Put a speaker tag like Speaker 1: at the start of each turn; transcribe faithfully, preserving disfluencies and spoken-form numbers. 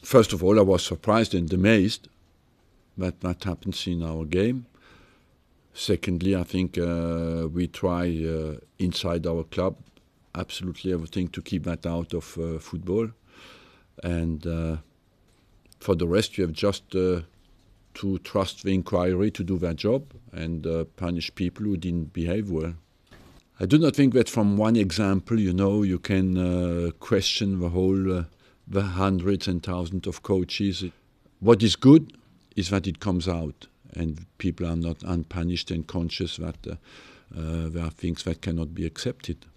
Speaker 1: first of all, I was surprised and amazed that that happens in our game. Secondly, I think uh, we try uh, inside our club absolutely everything to keep that out of uh, football. And uh, for the rest, you have just uh, to trust the inquiry to do their job and uh, punish people who didn't behave well. I do not think that from one example, you know, you can uh, question the whole, uh, the hundreds and thousands of coaches. What is good is that it comes out and people are not unpunished and conscious that uh, uh, there are things that cannot be accepted.